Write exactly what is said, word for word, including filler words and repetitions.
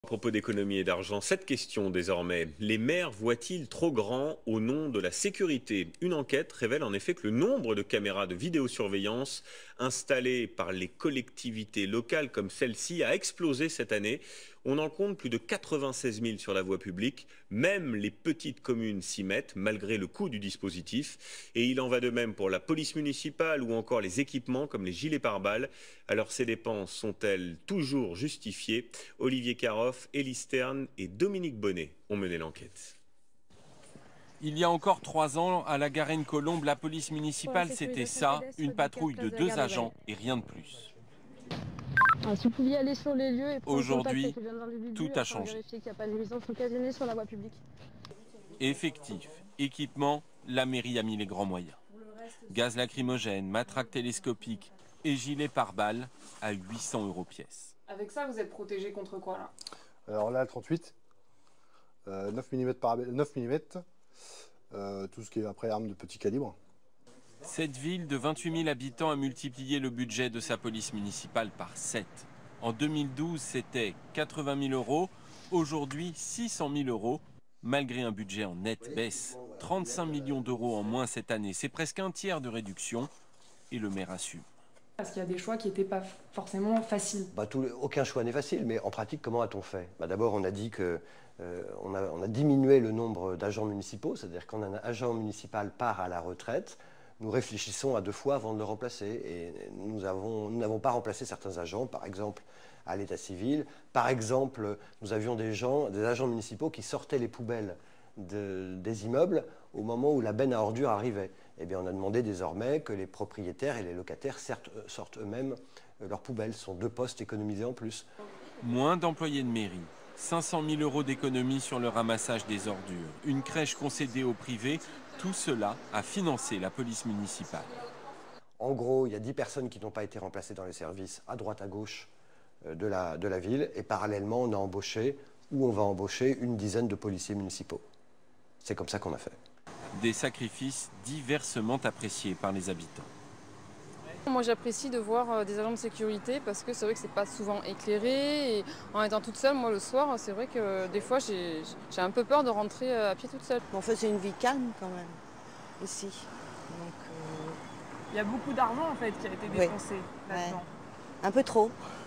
À propos d'économie et d'argent, cette question désormais, les maires voient-ils trop grand au nom de la sécurité? Une enquête révèle en effet que le nombre de caméras de vidéosurveillance installées par les collectivités locales comme celle-ci a explosé cette année. On en compte plus de quatre-vingt-seize mille sur la voie publique. Même les petites communes s'y mettent malgré le coût du dispositif. Et il en va de même pour la police municipale ou encore les équipements comme les gilets pare-balles. Alors ces dépenses sont-elles toujours justifiées? Olivier Caroff, Élie Stern et Dominique Bonnet ont mené l'enquête. Il y a encore trois ans, à la Garenne-Colombe, la police municipale, c'était ça, une patrouille de deux agents et rien de plus. Ah, si vous pouviez aller sur les lieux et prendre contact Aujourd'hui, avec les gendarmes du budget, tout a afin de changé. vérifier qu'il n'y a pas de nuisance occasionnée sur la voie publique. Effectif, équipement, la mairie a mis les grands moyens. Gaz lacrymogène, matraque télescopique et gilet pare-balles à huit cents euros pièce. Avec ça, vous êtes protégé contre quoi là? Alors là, trente-huit, euh, neuf millimètres par neuf millimètres, euh, tout ce qui est après armes de petit calibre. Cette ville de vingt-huit mille habitants a multiplié le budget de sa police municipale par sept. En deux mille douze, c'était quatre-vingt mille euros. Aujourd'hui, six cent mille euros, malgré un budget en nette baisse. trente-cinq millions d'euros en moins cette année. C'est presque un tiers de réduction et le maire assume. Parce qu'il y a des choix qui n'étaient pas forcément faciles. Bah, tout, aucun choix n'est facile, mais en pratique, comment a-t-on fait? bah, D'abord, on a dit qu'on euh, a, on a diminué le nombre d'agents municipaux, c'est-à-dire quand un agent municipal part à la retraite, nous réfléchissons à deux fois avant de le remplacer. Et nous avons, nous n'avons pas remplacé certains agents, par exemple à l'état civil. Par exemple, nous avions des, gens, des agents municipaux qui sortaient les poubelles de, des immeubles au moment où la benne à ordures arrivait. Eh bien, on a demandé désormais que les propriétaires et les locataires certes, sortent eux-mêmes leurs poubelles. Ce sont deux postes économisés en plus. Moins d'employés de mairie, cinq cent mille euros d'économie sur le ramassage des ordures, une crèche concédée au privé, tout cela a financé la police municipale. En gros, il y a dix personnes qui n'ont pas été remplacées dans les services à droite à gauche de la, de la ville. Et parallèlement, on a embauché, ou on va embaucher, une dizaine de policiers municipaux. C'est comme ça qu'on a fait. Des sacrifices diversement appréciés par les habitants. Moi j'apprécie de voir des agents de sécurité parce que c'est vrai que c'est pas souvent éclairé et en étant toute seule, moi le soir, c'est vrai que des fois j'ai un peu peur de rentrer à pied toute seule. En fait c'est une vie calme quand même, ici. Donc, euh... Il y a beaucoup d'argent en fait qui a été dépensé ouais, là-dedans. Ouais. Un peu trop.